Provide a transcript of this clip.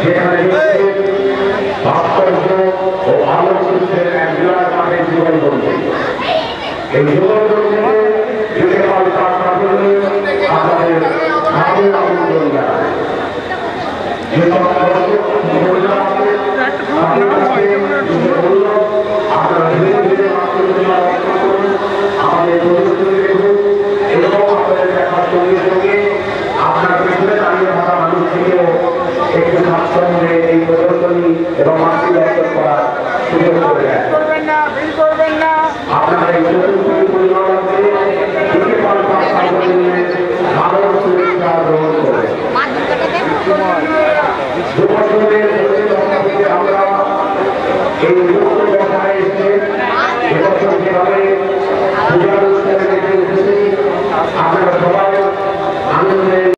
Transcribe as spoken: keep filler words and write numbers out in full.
সেখানে ভাস্কর্য ও আলোকচিত্রের এক বিরাট মাঠের জীবনবন্দি। এই জীবনবন্দিতে বিকেল চারটা হলে আমাদের সামনের আন্দোলন জানায়।